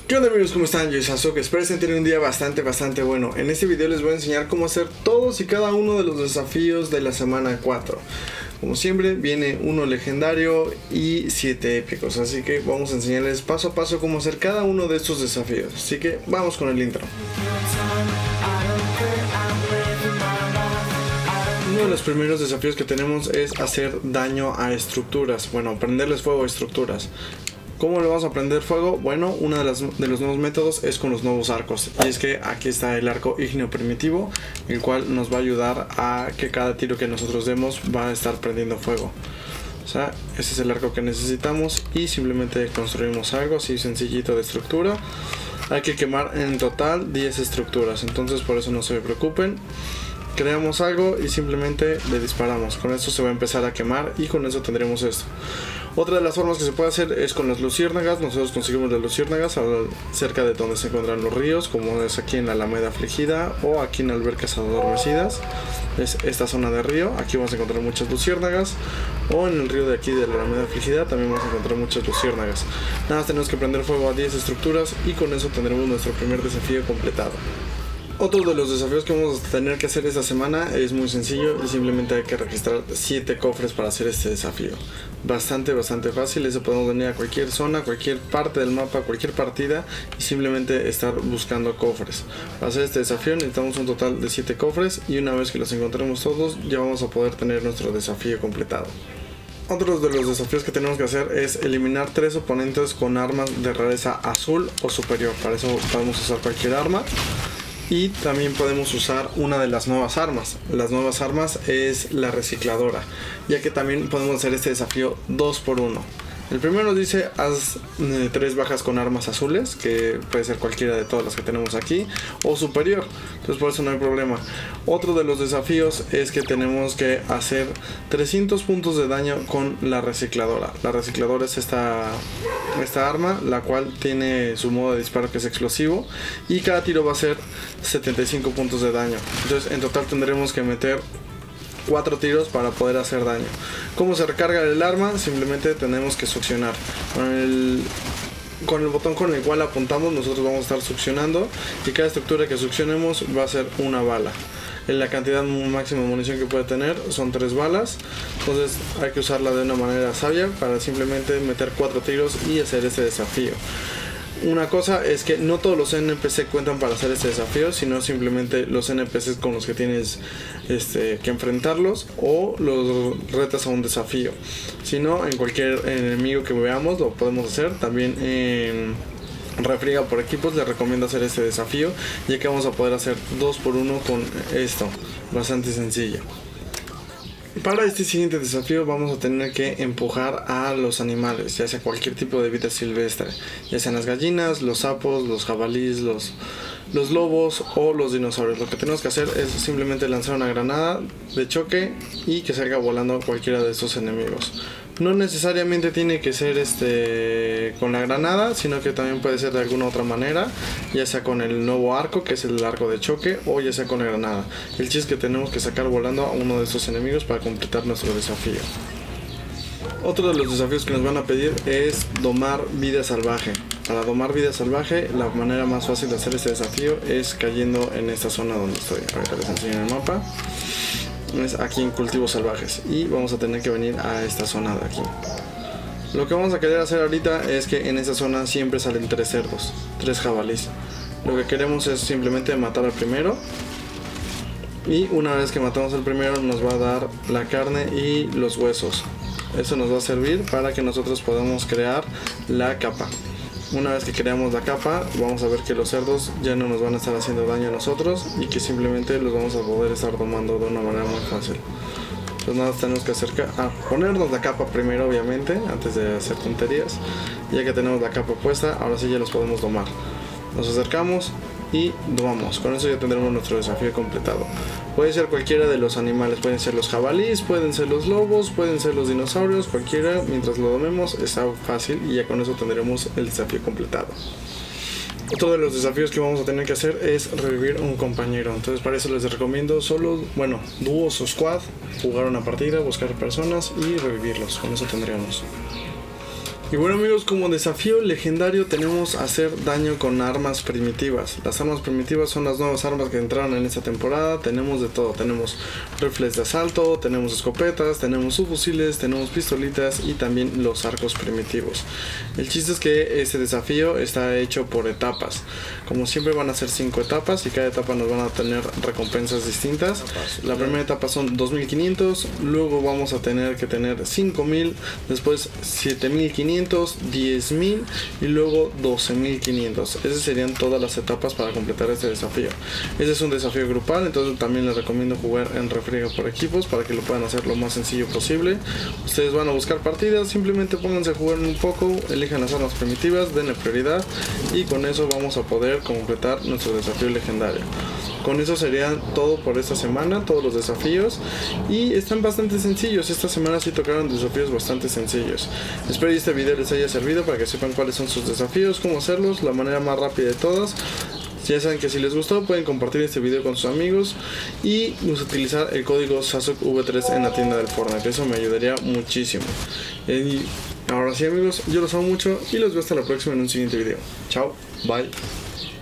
¿Qué onda amigos? ¿Cómo están? Yo soy Sasuke, espero que tengan un día bastante bueno. En este video les voy a enseñar cómo hacer todos y cada uno de los desafíos de la semana 4. Como siempre viene uno legendario y 7 épicos, así que vamos a enseñarles paso a paso cómo hacer cada uno de estos desafíos. Así que vamos con el intro. Uno de los primeros desafíos que tenemos es hacer daño a estructuras, bueno, prenderles fuego a estructuras. ¿Cómo le vamos a prender fuego? Bueno, uno de los nuevos métodos es con los nuevos arcos. Y es que aquí está el arco ígneo primitivo, el cual nos va a ayudar a que cada tiro que nosotros demos va a estar prendiendo fuego. O sea, ese es el arco que necesitamos y simplemente construimos algo así sencillito de estructura. Hay que quemar en total 10 estructuras, entonces por eso no se preocupen. Creamos algo y simplemente le disparamos. Con eso se va a empezar a quemar y con eso tendremos esto. Otra de las formas que se puede hacer es con las luciérnagas. Nosotros conseguimos las luciérnagas cerca de donde se encuentran los ríos, como es aquí en la Alameda Afligida o aquí en Albercas Adormecidas. Es esta zona de río, aquí vamos a encontrar muchas luciérnagas. O en el río de aquí de la Alameda Afligida también vamos a encontrar muchas luciérnagas. Nada más tenemos que prender fuego a 10 estructuras y con eso tendremos nuestro primer desafío completado. Otro de los desafíos que vamos a tener que hacer esta semana es muy sencillo y simplemente hay que registrar 7 cofres para hacer este desafío. Bastante fácil, eso podemos venir a cualquier zona, cualquier parte del mapa, cualquier partida y simplemente estar buscando cofres. Para hacer este desafío necesitamos un total de 7 cofres y una vez que los encontremos todos ya vamos a poder tener nuestro desafío completado. Otro de los desafíos que tenemos que hacer es eliminar 3 oponentes con armas de rareza azul o superior. Para eso podemos usar cualquier arma. Y también podemos usar una de las nuevas armas. Las nuevas armas es la recicladora, ya que también podemos hacer este desafío 2 por 1. El primero nos dice haz 3 bajas con armas azules, que puede ser cualquiera de todas las que tenemos aquí, o superior, entonces por eso no hay problema. Otro de los desafíos es que tenemos que hacer 300 puntos de daño con la recicladora. La recicladora es esta arma, la cual tiene su modo de disparo que es explosivo y cada tiro va a ser 75 puntos de daño. Entonces en total tendremos que meter 4 tiros para poder hacer daño. ¿Cómo se recarga el arma? Simplemente tenemos que succionar. Con el botón con el cual apuntamos nosotros vamos a estar succionando y cada estructura que succionemos va a ser una bala. La cantidad máxima de munición que puede tener son 3 balas, entonces hay que usarla de una manera sabia para simplemente meter 4 tiros y hacer este desafío. Una cosa es que no todos los NPC cuentan para hacer este desafío, sino simplemente los NPCs con los que tienes que enfrentarlos o los retas a un desafío. Si no, en cualquier enemigo que veamos lo podemos hacer. También en Refriega por equipos les recomiendo hacer este desafío, ya que vamos a poder hacer 2 por 1 con esto, bastante sencillo. Para este siguiente desafío vamos a tener que empujar a los animales, ya sea cualquier tipo de vida silvestre, ya sean las gallinas, los sapos, los jabalíes, los lobos o los dinosaurios. Lo que tenemos que hacer es simplemente lanzar una granada de choque y que salga volando cualquiera de estos enemigos. No necesariamente tiene que ser con la granada, sino que también puede ser de alguna otra manera, ya sea con el nuevo arco, que es el arco de choque, o ya sea con la granada. El chiste es que tenemos que sacar volando a uno de estos enemigos para completar nuestro desafío. Otro de los desafíos que nos van a pedir es domar vida salvaje. Para domar vida salvaje, la manera más fácil de hacer este desafío es cayendo en esta zona donde estoy. Ahorita les enseño en el mapa. Es aquí en cultivos salvajes y vamos a tener que venir a esta zona de aquí. Lo que vamos a querer hacer ahorita es que en esta zona siempre salen 3 cerdos, 3 jabalíes. Lo que queremos es simplemente matar al primero y una vez que matamos al primero nos va a dar la carne y los huesos. Eso nos va a servir para que nosotros podamos crear la capa. Una vez que creamos la capa, vamos a ver que los cerdos ya no nos van a estar haciendo daño a nosotros y que simplemente los vamos a poder estar domando de una manera muy fácil. Entonces nada, tenemos que ponernos la capa primero, obviamente, antes de hacer tonterías. Ya que tenemos la capa puesta, ahora sí ya los podemos domar. Nos acercamos y domamos. Con eso ya tendremos nuestro desafío completado. Puede ser cualquiera de los animales, pueden ser los jabalíes, pueden ser los lobos, pueden ser los dinosaurios, cualquiera. Mientras lo domemos está fácil y ya con eso tendremos el desafío completado. Otro de los desafíos que vamos a tener que hacer es revivir un compañero. Entonces para eso les recomiendo dúos o squad, jugar una partida, buscar personas y revivirlos. Con eso tendríamos. Y bueno amigos, como desafío legendario tenemos hacer daño con armas primitivas. Las armas primitivas son las nuevas armas que entraron en esta temporada. Tenemos de todo, tenemos rifles de asalto, tenemos escopetas, tenemos subfusiles, tenemos pistolitas y también los arcos primitivos. El chiste es que este desafío está hecho por etapas. Como siempre van a ser 5 etapas y cada etapa nos van a tener recompensas distintas. La primera etapa son 2500, luego vamos a tener que tener 5000, después 7500, 10.000 y luego 12.500. Esas serían todas las etapas para completar este desafío. Este es un desafío grupal, entonces también les recomiendo jugar en refriega por equipos para que lo puedan hacer lo más sencillo posible. Ustedes van a buscar partidas, simplemente pónganse a jugar un poco, elijan las armas primitivas, denle prioridad y con eso vamos a poder completar nuestro desafío legendario. Con eso sería todo por esta semana, todos los desafíos, y están bastante sencillos. Esta semana sí tocaron desafíos bastante sencillos. Espero que este video les haya servido para que sepan cuáles son sus desafíos, cómo hacerlos, la manera más rápida de todas. Ya saben que si les gustó pueden compartir este video con sus amigos y utilizar el código SASUKV3 en la tienda del Fortnite. Eso me ayudaría muchísimo. Y ahora sí amigos, yo los amo mucho y los veo hasta la próxima en un siguiente video. Chao, bye.